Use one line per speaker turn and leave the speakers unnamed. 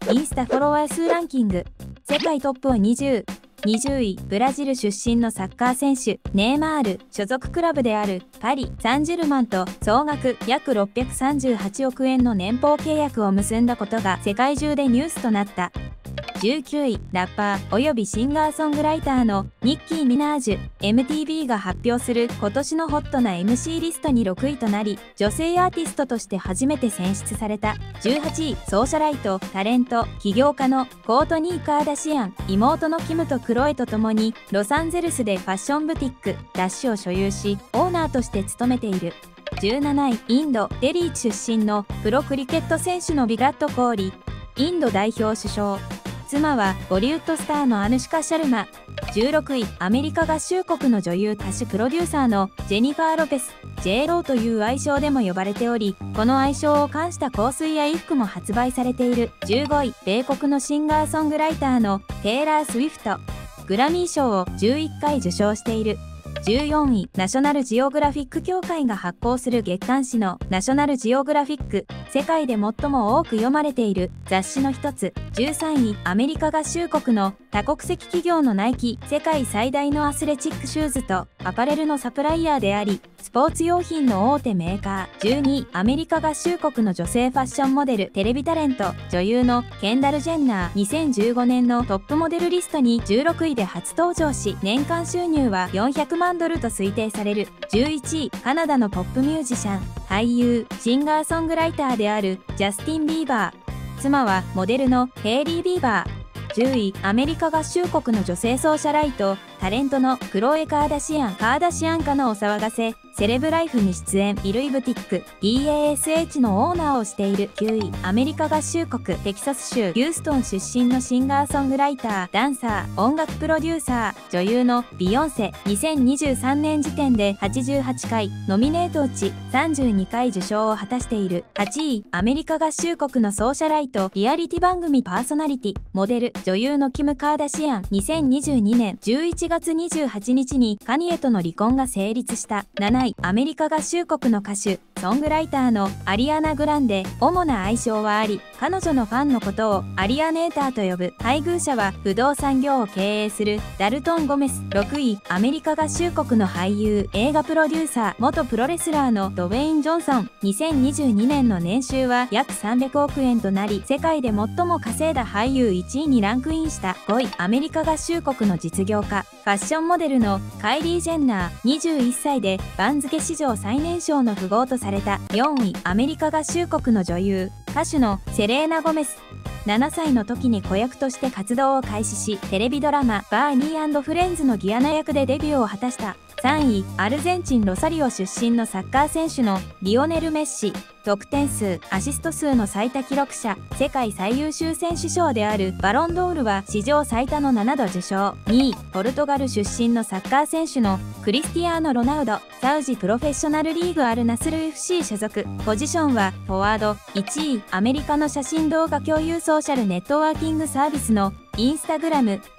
インスタフォロワー数ランキング。世界トップは20。20位、ブラジル出身のサッカー選手、ネイマール、所属クラブであるパリ・サンジェルマンと総額約638億円の年俸契約を結んだことが世界中でニュースとなった。19位、ラッパーおよびシンガーソングライターのニッキー・ミナージュ、MTV が発表する今年のホットな MC リストに6位となり、女性アーティストとして初めて選出された。18位、ソーシャライト、タレント、起業家のコートニー・カーダシアン、妹のキムとクロエと共に、ロサンゼルスでファッションブティック、ダッシュを所有し、オーナーとして務めている。17位、インド、デリー出身のプロクリケット選手のビラット・コーリ、インド代表首相。妻はボリウッドスターのアヌシカ・シャルマ。16位、アメリカ合衆国の女優歌手プロデューサーのジェニファー・ロペス、J ローという愛称でも呼ばれており、この愛称を冠した香水や衣服も発売されている。15位、米国のシンガーソングライターのテイラー・スウィフト。グラミー賞を11回受賞している。14位、ナショナルジオグラフィック協会が発行する月刊誌のナショナルジオグラフィック、世界で最も多く読まれている雑誌の一つ。13位、アメリカ合衆国の多国籍企業のナイキ、世界最大のアスレチックシューズとアパレルのサプライヤーであり、スポーツ用品の大手メーカー。12位、アメリカ合衆国の女性ファッションモデル、テレビタレント、女優のケンダル・ジェンナー。2015年のトップモデルリストに16位で初登場し、年間収入は400万ドルと推定される。11位、カナダのポップミュージシャン、俳優、シンガーソングライターであるジャスティン・ビーバー。妻はモデルのヘイリー・ビーバー。10位、アメリカ合衆国の女性ソーシャライト、タレントのクロエ・カーダシアン。カーダシアン家のお騒がせ、セレブライフに出演、衣類ブティック、DASH のオーナーをしている。9位、アメリカ合衆国、テキサス州、ヒューストン出身のシンガーソングライター、ダンサー、音楽プロデューサー、女優のビヨンセ。2023年時点で88回、ノミネートうち32回受賞を果たしている。8位、アメリカ合衆国のソーシャライト、リアリティ番組パーソナリティ、モデル、女優のキム・カーダシアン。2022年11月28日にカニエとの離婚が成立した。7位、アメリカ合衆国の歌手、ソングライターのアリアナ・グランデ。主な愛称はあり、彼女のファンのことをアリアネーターと呼ぶ。配偶者は不動産業を経営するダルトン・ゴメス。6位、アメリカ合衆国の俳優、映画プロデューサー、元プロレスラーのドウェイン・ジョンソン。2022年の年収は約300億円となり、世界で最も稼いだ俳優1位にランクインした。5位、アメリカ合衆国の実業家、ファッションモデルのカイリー・ジェンナー。21歳で番付史上最年少の富豪とされた。4位、アメリカ合衆国の女優、歌手のセレーナ・ゴメス。7歳の時に子役として活動を開始し、テレビドラマ、バーニー&フレンズのギアナ役でデビューを果たした。3位、アルゼンチン・ロサリオ出身のサッカー選手のリオネル・メッシ。得点数、アシスト数の最多記録者、世界最優秀選手賞であるバロンドールは史上最多の7度受賞。2位、ポルトガル出身のサッカー選手のクリスティアーノ・ロナウド。サウジプロフェッショナルリーグアルナスル FC 所属。ポジションはフォワード。1位、アメリカの写真動画共有ソーシャルネットワーキングサービスのインスタグラム。